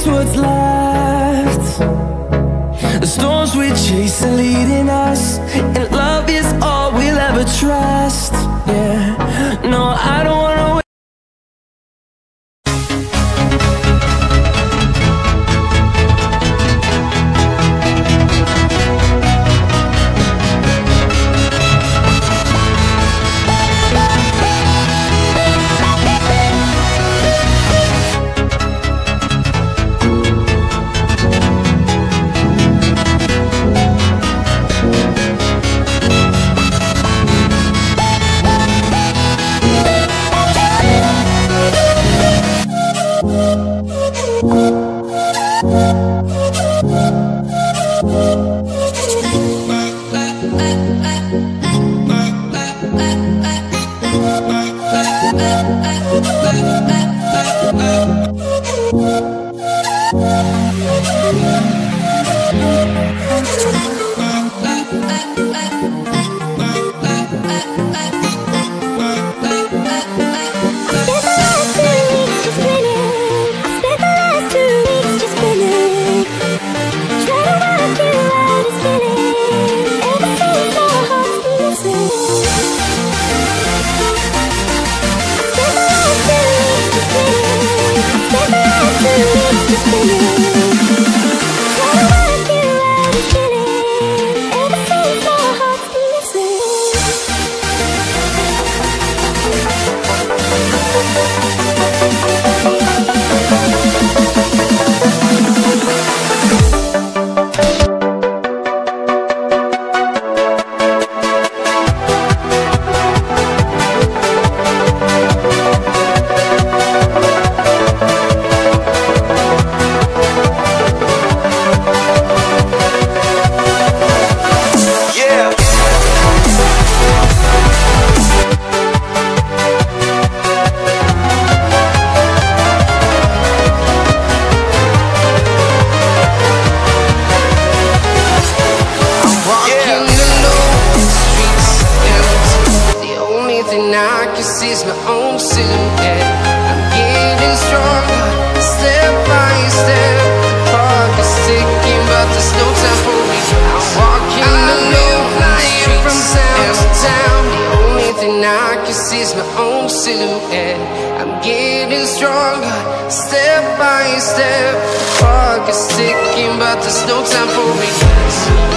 waste what's left. The storms we chase are leading us, and love is all we'll ever trust. Yeah, no, I don't wanna wait. My own silhouette. I'm getting stronger, step by step. The clock is ticking, but there's no time for me. I'm walking alone, flying from town to town. The only thing I can see is my own silhouette. I'm getting stronger, step by step. The clock is ticking, but there's no time for me.